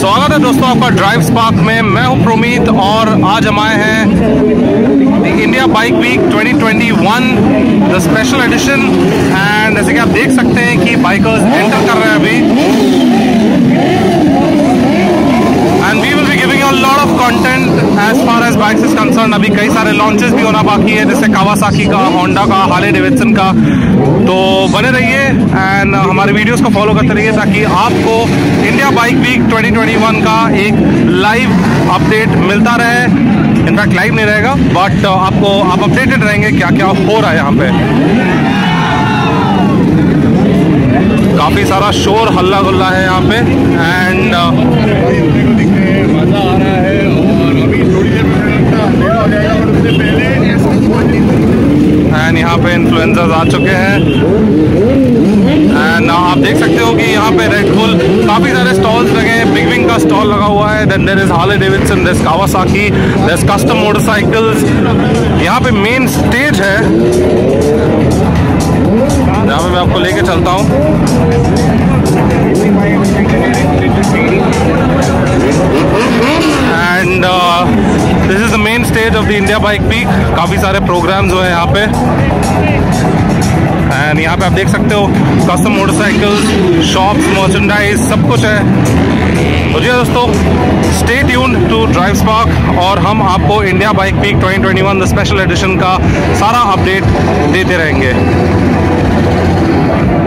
स्वागत है दोस्तों आपका ड्राइव स्पार्क में। मैं हूं प्रोमीत और आज हम आए हैं India bike week 2021 the special edition. And जैसे कि आप देख सकते हैं कि बाइकर्स एंटर कर रहे हैं अभी। And we will be giving a lot of content as far as bikes is concern. अभी कई सारे लॉन्चेस भी होना बाकी है, जैसे कावासाकी का, होंडा का, हार्ले डेविडसन का। तो बने रहिए एंड हमारे वीडियोस को फॉलो करते रहिए ताकि आपको इंडिया बाइक वीक 2021 का एक लाइव अपडेट मिलता रहे। इनफैक्ट लाइव नहीं रहेगा बट आप अपडेटेड रहेंगे क्या क्या हो रहा है यहाँ पे। काफी सारा शोर हल्ला गुल्ला है यहाँ पे एंड मजा आ रहा है। और अभी थोड़ी देर एंड यहाँ पे इन्फ्लुएंसर्स आ चुके हैं एंड आप देख सकते हो कि यहाँ पे रेड बुल काफी सारे स्टॉल्स लगे हैं। बिग विंग का स्टॉल लगा हुआ है, then there is Harley Davidson, there is Kawasaki, there is custom motorcycles. यहाँ पे मेन स्टेज है जहाँ पे मैं आपको लेके चलता हूँ। And this is the main stage of the India bike week. काफ़ी सारे प्रोग्राम्स हुए हैं यहाँ पे एंड यहाँ पे आप देख सकते हो कस्टम मोटरसाइकिल्स, शॉप्स, मर्चेंडाइज, सब कुछ है। तो जी दोस्तों, stay tuned to Drive Spark और हम आपको India bike week 2021 the special edition का सारा अपडेट देते रहेंगे।